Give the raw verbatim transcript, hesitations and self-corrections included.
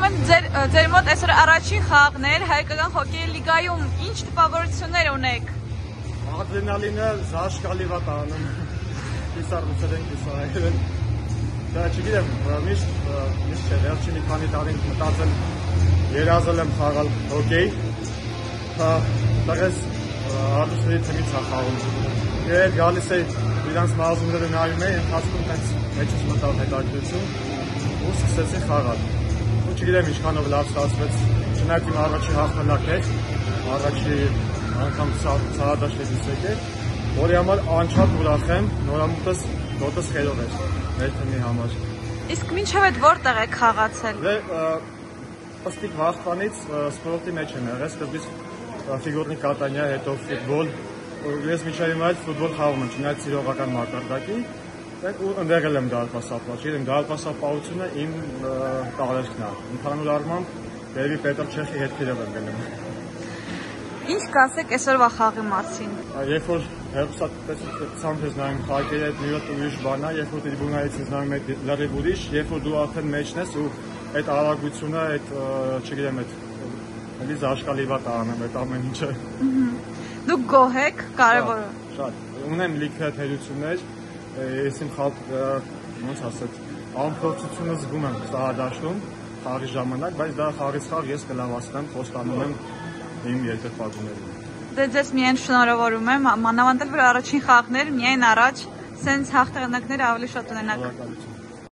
Ուրեմն ձեր ձեր մոտ այսօր առաջին խաղն էր հայկական հոկեյի լիգայում ինչ տպավորություններ ունեք։ Ադրենալինը զաշկալի վատ անում։ Իսարուսել ենք իսարել։ Դա չգիտեմ, միշտ միշտ չէ, վերջին մի քանի տարին մտածել երազել եմ խաղալ հոկեյ։ Հա, դեռս արդյունքների թիմից խաղում։ Երբ գալիս է իրանց մարզումները նայում էի, ընթացքում տենց մեջս մտավ հետաքրքրություն ու սկսեցի խաղալ։ Ու չգիտեմ ինչքանով լավ ստացվեց, չնայած իմ առաջի հաղթանակն էր, առաջի անգամ ցավադաշտից եկել, որի համար անչափ ուրախ եմ, նորամուտս ոտս խելով էր մեր թիմի համար։ Իսկ մինչև այդ որտեղ եք խաղացել։ Ըստ վաղտանից սպորտի մեջ եմ եղել, սկզբից ֆիգուրնի կատանյա, հետո ֆուտբոլ, ես մինչև հիմա էլ ֆուտբոլ խաղում եմ, չնայած սիրողական մակարդակի, ու ընդեղել եմ դարպասապահ, չգիտեմ, դարպասապահությունը իմ տարերքն է, ընդհանուր առմամբ երևի Պետր Չեխի հետքերով եմ գնում։ Ինչ կասեք այսօրվա խաղի մասին։ Երբ որ հեռուստատեսությամբ ես նայում խաղերի հետ մի հատ ուրիշ բան է, երբ որ տրիբունայից ես նայում այդ լրիվ ուրիշ, երբ որ դու արդեն մեջն ես ու այդ արագությունը, այդ չգիտեմ, այդ էլի զաշկալի վատ անում այդ ամեն ինչը։ Դուք գոհ եք, կարևորը։ Շատ, ունեմ լիքը թերություններ, ես իմ խաղ, ոնց ասած, անփորձությունը զգում եմ սահադաշտում խաղի ժամանակ, բայց դա խաղից խաղ ես կլավացնեմ, խոստանում եմ իմ երկրպագուներին։ Դե ձեզ միայն շնորհավորում եմ, մանավանդ էլ որ առաջին խաղն էր, միայն առաջ սենց հաղթանակներ ավելի շատ ունենաք։